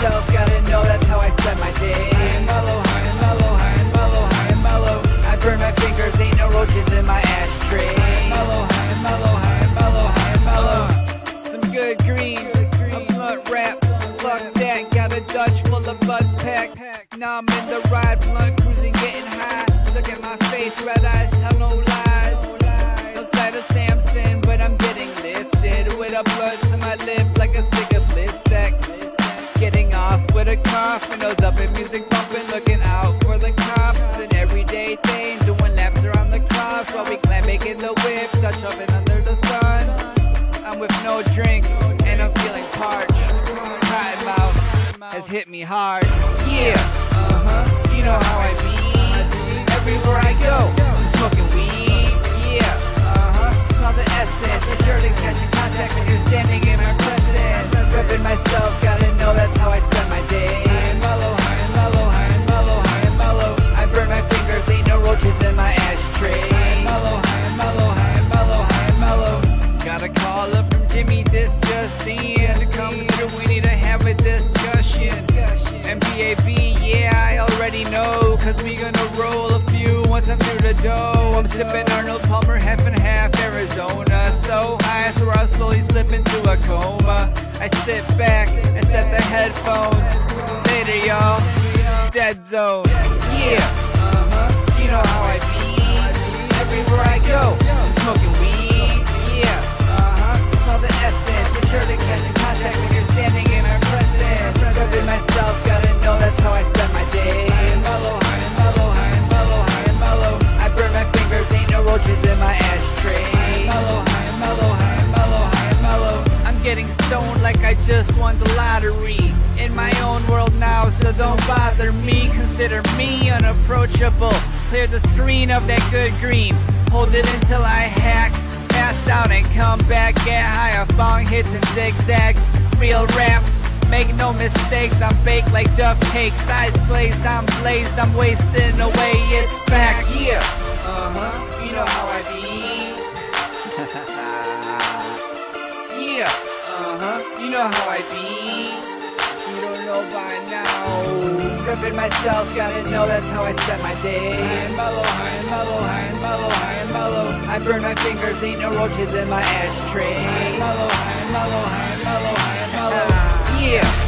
myself, gotta know that's how I spend my days. High and mellow, high and mellow, high and mellow, high and mellow. I burn my fingers, ain't no roaches in my ashtray. High and mellow, high and mellow, high and mellow, high and mellow. Some good green, a blunt wrap. Fuck that, got a Dutch full of buds packed. Now I'm in the ride, blunt cruising, getting high. Look at my face, red eyes, tell no lies. No sight of Samson, but I'm getting lifted with a blunt to my lip like a stick of Blistex. Getting off with a cough, windows up and music bumping, looking out for the cops. It's an everyday thing, doing laps around the crops while we climb, making the whip, Dutch oven under the sun. I'm with no drink, and I'm feeling parched. Cotton mouth has hit me hard. Yeah, you know how I be. Everywhere I go, I'm smoking weed. Yeah, smell the essence. You're sure to catch in contact when you're standing in our presence. Rubbing myself, gotta know that's how I spend my days. High and mellow, high and mellow, high and mellow, high and mellow. I burn my fingers, ain't no roaches in my ashtray. High and mellow, high and mellow, high and mellow, high and mellow. Got a call up from Jimmy, this just in. Coming through, we need to have a discussion. MPAB, yeah, I already know, cause we gonna roll a few once I'm through the dough. I'm sipping Arnold Palmer, half and half, Arizona. So high, so I'll slowly slip into a coma. I sit back and set the headphones. Later, y'all, dead zone. Yeah, you know how I be. Everywhere I go, I'm smoking weed. Yeah, smell the essence. You're sure to catch in contact when you're standing in our presence. Rubbing myself, gotta know that's how I spend my days. High and mellow, high and mellow, high and mellow, high and mellow. I burn my fingers, ain't no roaches in my ashtray. High and mellow, high and mellow, high and mellow, high and mellow. I'm getting stoned like I just won the lottery. In my own world now, so don't bother me. Consider me unapproachable. Clear the screen of that good green. Hold it until I hack, pass out and come back. Get high off bong hits and zigzags. Real raps, make no mistakes. I'm baked like Duff cakes. Eyes glazed, I'm blazed, I'm wasting away. It's fact, yeah. You know how I be. Yeah, you know how I be. If you don't know by now, ripping myself, gotta know that's how I spend my days. High and mellow, high and mellow, high and mellow, high and mellow. I burn my fingers, ain't no roaches in my ashtray. High and mellow, high and mellow, high and mellow, high and mellow. Yeah.